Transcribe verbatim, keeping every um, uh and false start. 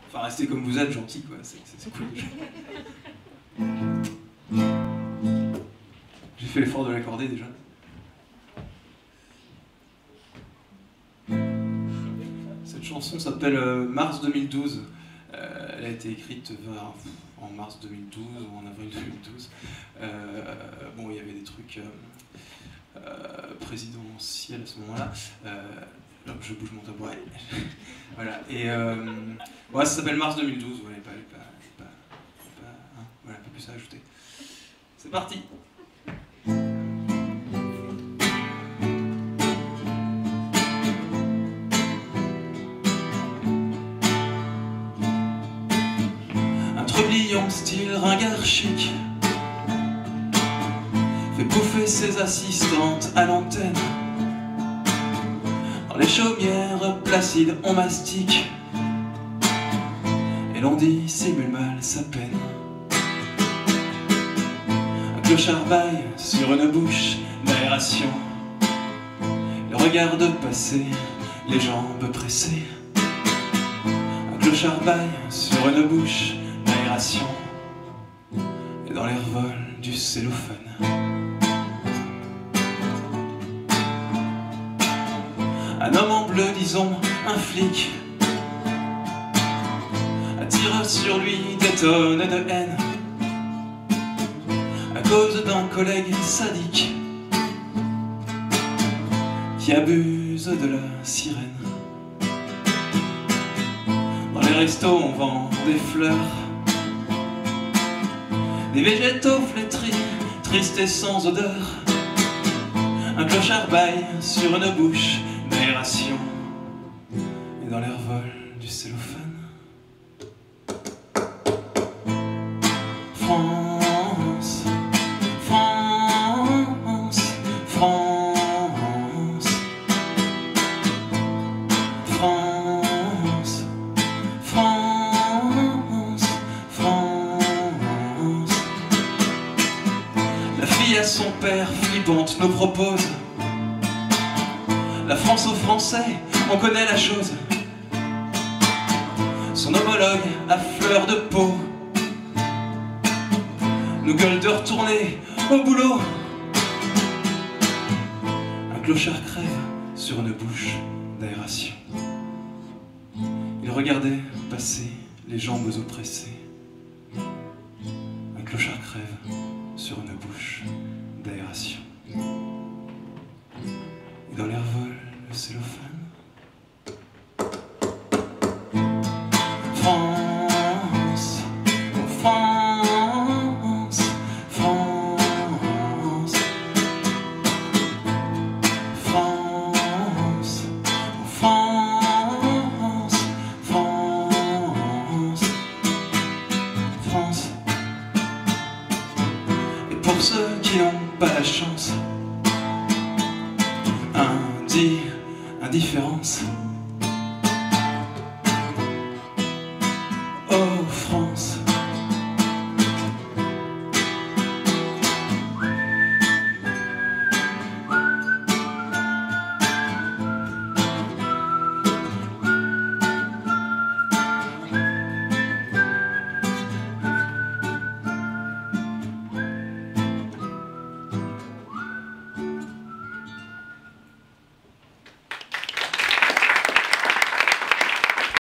Enfin, restez comme vous êtes, gentil, quoi, c'est cool. J'ai fait l'effort de l'accorder déjà. Cette chanson s'appelle euh, Mars deux mille douze. Euh, elle a été écrite vers, en mars deux mille douze ou en avril deux mille douze. Euh, bon, il y avait des trucs euh, euh, présidentiels à ce moment-là. Euh, je bouge mon tabouret. Voilà. Et euh, ouais, ça s'appelle Mars deux mille douze. Ouais, pas, pas, pas, pas, hein, voilà, pas plus à ajouter. C'est parti. Trublion style ringard chic fait bouffer ses assistantes à l'antenne. Dans les chaumières placides on mastique et l'on dissimule mal sa peine. Un clochard baille sur une bouche d'aération, le regarde passer, les jambes pressées. Un clochard baille sur une bouche et dans l'air vol du cellophane. Un homme en bleu, disons un flic, attire sur lui des tonnes de haine à cause d'un collègue sadique qui abuse de la sirène. Dans les restos on vend des fleurs, des végétaux flétris, tristes et sans odeur. Un clochard baille sur une bouche d'aération et dans l'air vol du cellophane. France, France, France, France, France, France. La fille à son père flippante nous propose la France aux Français, on connaît la chose. Son homologue à fleur de peau nous gueule de retourner au boulot. Un clochard crève sur une bouche d'aération. Il regardait passer les jambes oppressées. Un clochard crève sur une bouche d'aération. Et dans l'air vol le cellophane. France, oh France, France, France, oh France, France, France. Et pour ceux qui n'ont pas la chance, indifférence.